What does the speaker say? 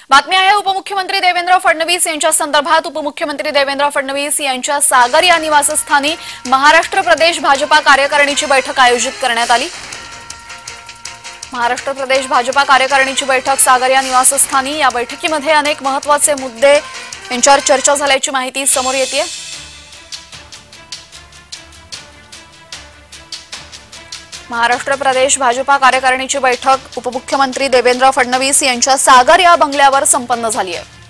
बातमी आहे उपमुख्यमंत्री देवेंद्र फडणवीस यांच्या संदर्भात। उपमुख्यमंत्री देवेंद्र फडणवीस यांच्या सागर या निवासस्थानी महाराष्ट्र प्रदेश भाजपा कार्यकारिणीची बैठक आयोजित करण्यात आली। महाराष्ट्र प्रदेश भाजपा कार्यकारिणीची बैठक सागर या निवासस्थानी। या बैठकीमध्ये अनेक महत्त्वाचे मुद्दे यांच्यावर चर्चा झाल्याची माहिती समोर येते। महाराष्ट्र प्रदेश भाजपा कार्यकारिणीची बैठक उपमुख्यमंत्री देवेंद्र फडणवीस यांच्या सागर या बंगल्यावर संपन्न झाली आहे।